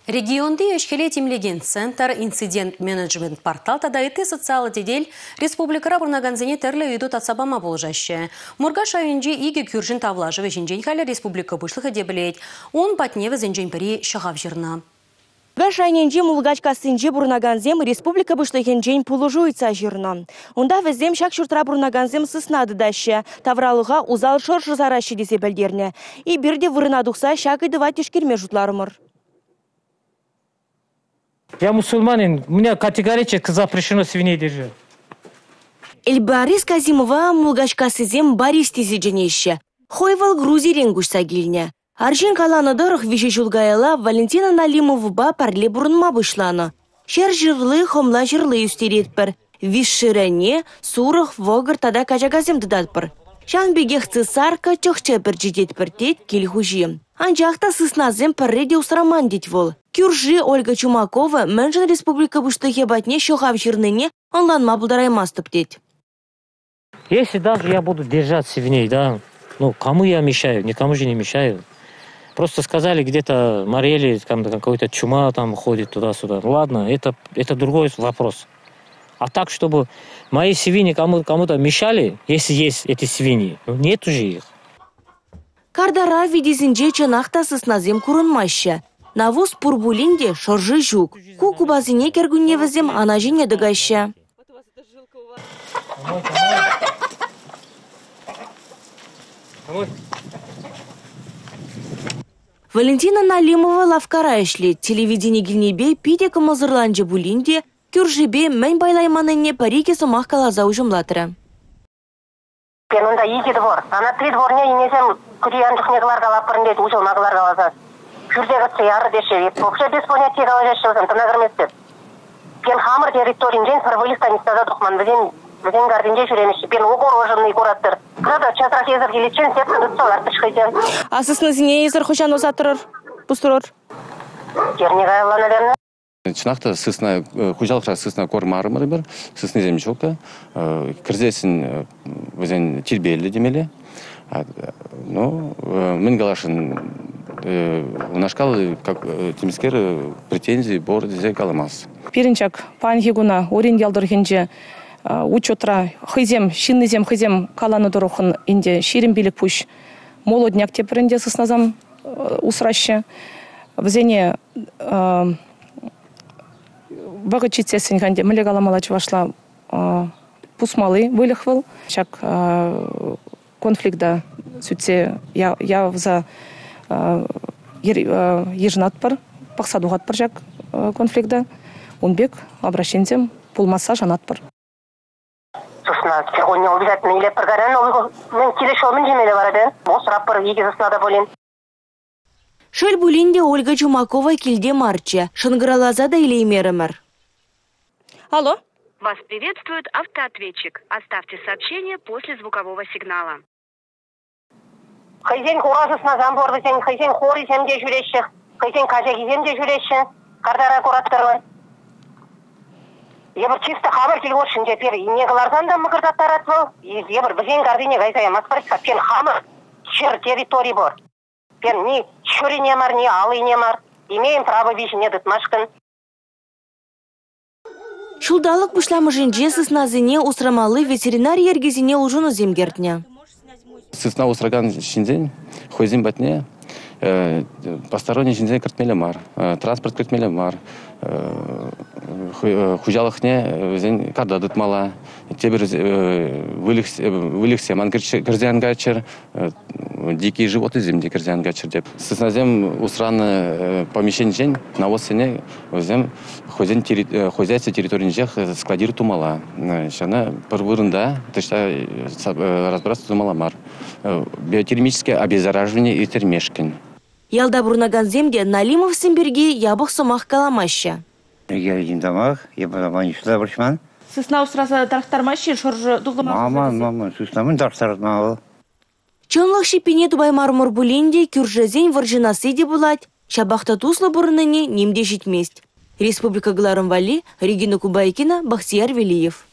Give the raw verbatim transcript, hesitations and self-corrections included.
Регионды ешкеле тимлеген центр инцидент менеджмент портал тада ити социалы тедель республикара бурнаганзене терле үйду татсабама болжаще. Мургаш айынжи иге күржін тавлажы вежінжен халі республика бұшлығы дебілейд. Он патневі зенжен пірі шағав жырна. Гашайненжи мулгачка сынжи бурнаганзем республика бұшлығенжен пулужуйца жырна. Онда візем шак шуртра бурнаганзем сыснады даще. Тавралыға узал шоршы зарашы десе білдерне. И бірде вырынадықса шак идыва тешкерме жұтларымыр. Я мусульманин, у меня категорически запрещено свиней держать. Эльбарис Казимова мулгачка сызем Борис тизедженеще. Хойвал Грузии ренгушса гильня. Аржин каланы дорох виши жулгаяла Валентина Налимовба парле бурынма вышланы. Шер жырлы хомла жырлы үстеретпір. Вишширене сурых вогыр тада качагазем дыдатпір. Шан бегех цесарка чохча бір жидетпір тет келхужи. Анжақта сысназем пірреде усраман дет вол. Кюржи Ольга Чумакова менжен республика бұштығы батне шоғав жирныне онланма бұлдараймастып дет. Если даже я буду держать свиней, да, ну, кому я мешаю? Никому же не мешаю. Просто сказали, где-то морели, какой-то чума там ходит туда-сюда. Ну, ладно, это, это другой вопрос. А так, чтобы мои свиньи кому- кому-то мешали, если есть эти свиньи, ну, нет уже их. Кардара видезінже чынақта сысназем курынмаща. Навуз пурбулинде шоржы жук. Ку кубазине кергунневізем ана жіне дыгаща. Валентина Налимова лавкара эшлет. Телевидение гильнебе пиде кымызырланжы булинде кюржибе мән байлайманыне парике сомақ калаза ұжымлатыры. Пен онда екі двор. Ана три дворне инесем күриян жүхнеглар калапырын дед ұжылмағылар калазас. Жүрдегі цеяры дешевет. Вообще без понятия калажешевзем, тына кірместер. Пен хамыр территоринжен сарвылыстан истаза дұқман. Бізен бізен гардинже жүремеші. Пен огорожынный гораттыр. Крада часрак езір келетчен сеткі дұтсалар тышқайтен. А сысназине езір хошан осатырыр, пустырыр? Керне кайылла, наверное. Чынақта сысна, хужалықша сысна кормарымыр бір, сысны земчока, кірзесін өзен тербелі демелі. Ну, мен галашын унашкал, как темискер претензии бор дезе каламас. Пиринчак панхигуна орин ялдырхенже учетра хызем, шиннызем хызем каланы дұрухын инде ширин билік пуш молодняк тепірінде сысназам усраще. Взене вағычитсесін ғанде мүлі каламала чывашла пусмалы вылықвыл. Чак конфликта сүтсе явза ежінат бар, пақсадуғат бар жак конфликта. Онбек обращензем пулмаса жанат бар. Сусна, сегодня обязательно или прогарен, мен келешол мен жемелі барады. Бос раппыр, еге сусна да болен. Шөл булинде Ольга Чумакова килде марча. Шынгыралаза да илеймерімір. Алло? Вас приветствует автоответчик. Оставьте сообщение после звукового сигнала. Хайзен хуразысына замбордысен, хайзен хорисем де жүреші, хайзен кажагизем де жүреші, кардара кураттыры. Ебір чисто хабар келгошын жепер, инегалардан да мұгырдаттар атвыл, ебір бізен гардине гайзая маспарыска, пен хамыр, шыр территорий бор. Пен ни чури немар, ни алы немар, имеем право вишне дытмашкын. Шулдалық бұшламы жинже сысназыне усрамалы ветеринар ергезіне ұжыны земгертне. Сысна усраган шинзен, хойзин батне, посторонний шинзен картмелі мар, транспорт картмелі мар, хужалықне өзен карда дытмала, тебір выліксе, ман кірзян гачыр, дикие животы земде кірзян гачыр деп. Сысназем усраны помещен жен, навоз сене өзем хозяйство территориян жех складирует тумала. Шана пыр вырында, тышта разбираться тумала мар. Биотермическое обеззараживание и термешкин. Ялда бурнаганземде Налимов симберге ябық сомақ каламаща. Я един дамақ, я бадаман сюда баршман. Сысна устраса тархтармащи шоржы дұғлымақ. Маман, маман, сыснамын тархтармағы. Чонлық шипине дубай мармур булинде күржезен варжинасы де булать, шабақта туслы бұрыныне немде жетмест. Республика Гларым Вали, Регина Кубайкина, Бахтияр Велиев.